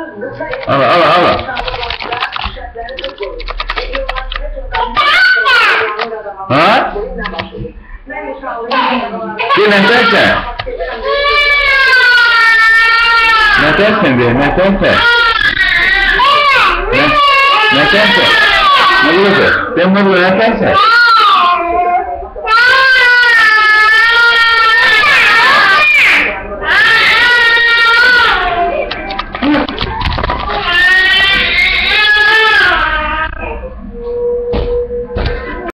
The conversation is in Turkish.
Ala. Ha? Ki netersen? Netersen diye, netersen? Netersen? Ne diyorsun? Sen bunu netersen?